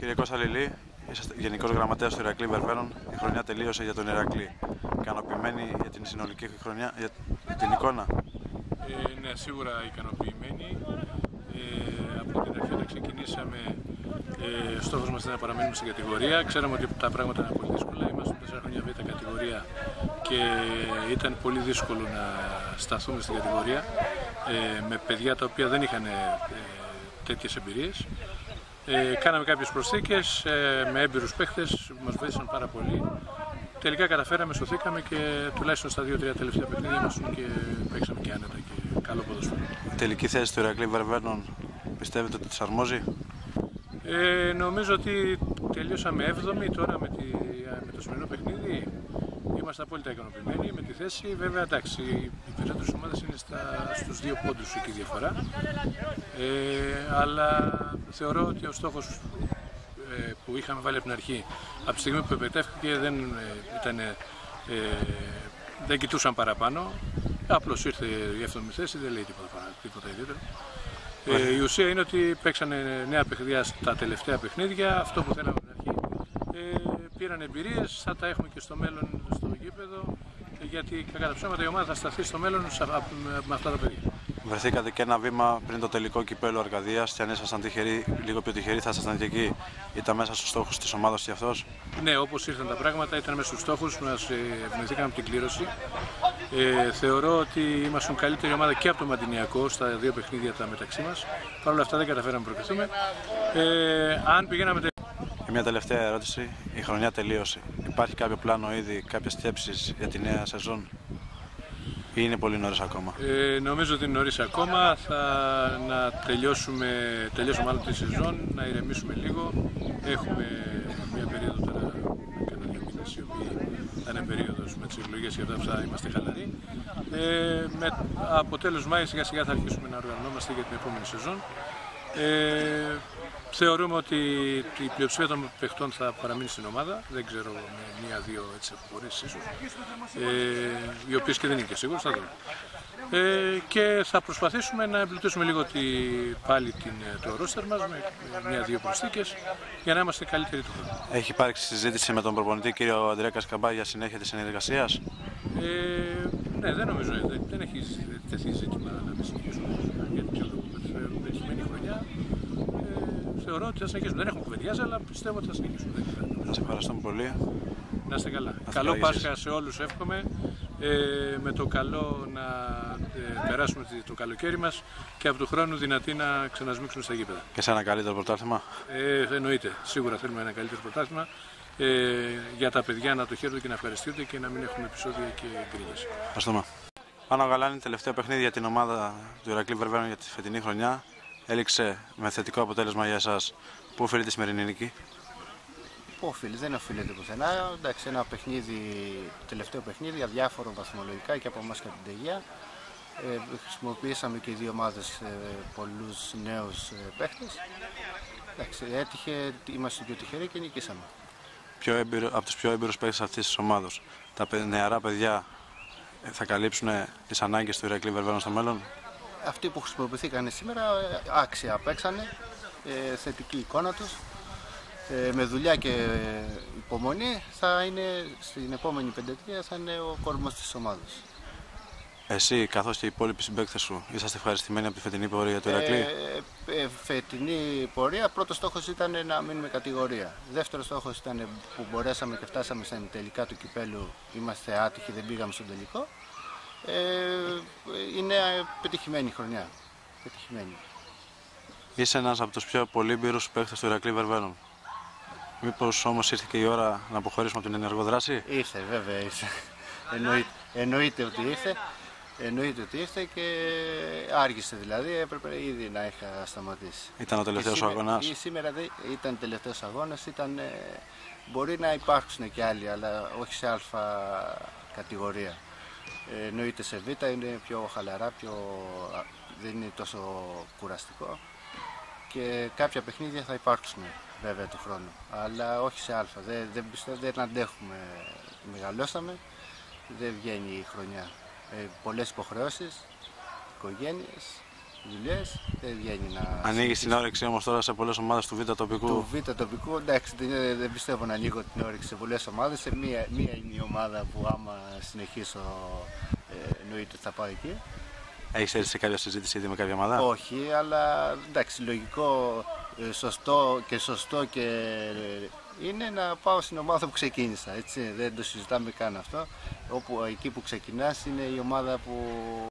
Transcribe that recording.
Κύριε Κώστα Λιλή, είσαστε Γενικός Γραμματέας του Ηρακλή Βερβαίνων. Η χρονιά τελείωσε για τον Ηρακλή. Ικανοποιημένοι για την συνολική χρονιά, για την εικόνα? Ναι, σίγουρα ικανοποιημένοι. Από την αρχή όταν ξεκινήσαμε, στόχος μας ήταν να παραμείνουμε στην κατηγορία. Ξέραμε ότι τα πράγματα είναι πολύ δύσκολα. Είμαστε 4 χρόνια β' κατηγορία και ήταν πολύ δύσκολο να σταθούμε στην κατηγορία με παιδιά τα οποία δεν είχαν τέτοιες εμπειρίες. Κάναμε κάποιες προσθήκες με έμπειρους παίχτες που μας βοήθησαν πάρα πολύ. Τελικά καταφέραμε, σωθήκαμε και τουλάχιστον στα 2-3 τελευταία παιχνίδια ήμασταν και παίξαμε και άνετα και καλό ποδόσφαιρο. Η τελική θέση του Ηρακλή Βερβαίνων πιστεύετε ότι της αρμόζει? Νομίζω ότι τελειώσαμε 7η τώρα με το σημερινό παιχνίδι. Είμαστε απόλυτα ικανοποιημένοι με τη θέση. Βέβαια, εντάξει, οι περισσότερες ομάδες είναι στους 2 πόντους εκεί διαφορά. Αλλά θεωρώ ότι ο στόχος που είχαμε βάλει από την αρχή, από τη στιγμή που επετεύχθηκε, δεν κοιτούσαν παραπάνω. Απλώς ήρθε η 7η θέση, δεν λέει τίποτα ιδιαίτερο. Η ουσία είναι ότι παίξανε νέα παιχνίδια στα τελευταία παιχνίδια, αυτό που θέλαμε από την αρχή. Πήραν εμπειρίες, θα τα έχουμε και στο μέλλον στο γήπεδο, γιατί κατά ψέματα η ομάδα θα σταθεί στο μέλλον με αυτά τα παιδιά. Βρεθήκατε και ένα βήμα πριν το τελικό κυπέλλου Αρκαδίας και αν ήσασταν τυχεροί, λίγο πιο τυχεροί, θα ήσασταν και εκεί. Ήταν μέσα στους στόχους της ομάδας και αυτός? Ναι, όπως ήρθαν τα πράγματα, ήταν μέσα στους στόχους, μας ευνοηθήκαμε από την κλήρωση. Θεωρώ ότι ήμασταν καλύτερη ομάδα και από το Μαντινιακό στα 2 παιχνίδια τα μεταξύ μας. Παρ' όλα αυτά δεν καταφέραμε να προκριθούμε. Αν πηγαίναμε... Και μια τελευταία ερώτηση. Η χρονιά τελείωσε. Υπάρχει κάποιο πλάνο ήδη, κάποιες σκέψεις για τη νέα σεζόν ή είναι πολύ νωρίς ακόμα? Νομίζω ότι είναι νωρίς ακόμα. Να τελειώσουμε μάλλον τη σεζόν, να ηρεμήσουμε λίγο. Έχουμε μια περίοδο τώρα, κατά 2 μήνες, η οποία θα είναι περίοδος με τις εκλογές και αυτά θα είμαστε χαλαροί. Από τέλος Μάη σιγά σιγά θα αρχίσουμε να οργανωνόμαστε για την επόμενη σεζόν. Θεωρούμε ότι η πλειοψηφία των παιχτών θα παραμείνει στην ομάδα. Δεν ξέρω, με 1-2 αποχωρήσεις ίσως, οι οποίες και δεν είναι και σίγουρες, θα δούμε. Και θα προσπαθήσουμε να εμπλουτίσουμε λίγο πάλι το ρόστερ μας με 1-2 προσθήκες για να είμαστε καλύτεροι του χρόνου. Έχει υπάρξει συζήτηση με τον προπονητή κύριο Αντρέα Κασκαμπά για συνέχεια της συνεργασίας? Ναι, δεν νομίζω, δεν έχει τεθεί ζήτημα να μην συνεχίσουμε. Γιατί πιο πετυχημένη χρονιά. Θεωρώ ότι θα συνεχίσουμε. Δεν έχουμε κουβεντιάσει, αλλά πιστεύω ότι θα συνεχίσουμε. Σας ευχαριστούμε πολύ. Να είστε καλά. Καλό Πάσχα σε όλους εύχομαι. Με το καλό να περάσουμε το καλοκαίρι μας και από του χρόνου δυνατοί να ξανασμίξουμε στα γήπεδα. Και σε ένα καλύτερο πρωτάθλημα? Εννοείται. Σίγουρα θέλουμε ένα καλύτερο πρωτάθλημα. Για τα παιδιά να το χαίρονται και να ευχαριστούνται και να μην έχουμε επεισόδια και γκρίνιες. Ευχαριστούμε. Πάνο Γαλάνη, τελευταίο παιχνίδι για την ομάδα του Ηρακλή Βερβαίνων για τη φετινή χρονιά. Έληξε με θετικό αποτέλεσμα για εσάς. Πού οφείλεται η σημερινή νίκη? Πού οφείλει, δεν οφείλεται πουθενά. Εντάξει, ένα παιχνίδι, τελευταίο παιχνίδι, αδιάφορο βαθμολογικά και από εμάς και από την Τεγεία. Χρησιμοποιήσαμε και οι 2 ομάδες πολλούς νέους παίχτες. Εντάξει, έτυχε, είμαστε πιο τυχεροί και νικήσαμε. Από τους πιο έμπειρους παίχτες αυτής της ομάδας, τα νεαρά παιδιά θα καλύψουν τις ανάγκες του Ηρακλή Βερβαίνων στο μέλλον? Αυτοί που χρησιμοποιηθήκαν σήμερα άξια παίξανε, θετική εικόνα τους. Με δουλειά και υπομονή θα είναι στην επόμενη πεντετία θα είναι ο κορμός της ομάδας. Εσύ καθώς και οι υπόλοιποι συμπαίκτες σου είσαστε ευχαριστημένοι από τη φετινή πορεία του Ηρακλή? Φετινή πορεία, πρώτος στόχος ήταν να μείνουμε κατηγορία. Δεύτερος στόχος ήταν που μπορέσαμε και φτάσαμε στα τελικά του κυπέλλου. Είμαστε άτυχοι, δεν πήγαμε στον τελικό. Είναι πετυχημένη χρονιά. Πετυχημένη. Είσαι ένας από τους πιο πολύμπειρους παίκτες του Ηρακλή Βερβαίνων. Μήπως όμως ήρθε και η ώρα να αποχωρήσουμε από την ενεργό δράση? Ήρθε, βέβαια ήρθε. Εννοείται ότι ήρθε. Εννοείται ότι ήρθε και άργησε δηλαδή, έπρεπε ήδη να είχα σταματήσει. Ήταν ο τελευταίος αγώνας? Σήμερα ήταν τελευταίος αγώνας, μπορεί να υπάρξουν και άλλοι, αλλά όχι σε α κατηγορία. Εννοείται σε β, είναι πιο χαλαρά, δεν είναι τόσο κουραστικό και κάποια παιχνίδια θα υπάρξουν βέβαια του χρόνου, αλλά όχι σε α. Δεν αντέχουμε, μεγαλώσαμε, δεν βγαίνει η χρονιά. Πολλές υποχρεώσεις, οικογένειες δουλειές, δεν βγαίνει να... Ανοίγει την όρεξη όμως τώρα σε πολλές ομάδες του Β' τοπικού. Του Β' τοπικού, εντάξει, δεν πιστεύω να ανοίγω την όρεξη σε πολλές ομάδες. Σε μία είναι η ομάδα που άμα συνεχίσω εννοείται θα πάω εκεί. Έχεις έρθει σε κάποια συζήτηση ήδη με κάποια ομάδα? Όχι, αλλά εντάξει, λογικό, σωστό και είναι να πάω στην ομάδα που ξεκίνησα. Έτσι. Δεν το συζητάμε καν αυτό. Εκεί που ξεκινάς είναι η ομάδα που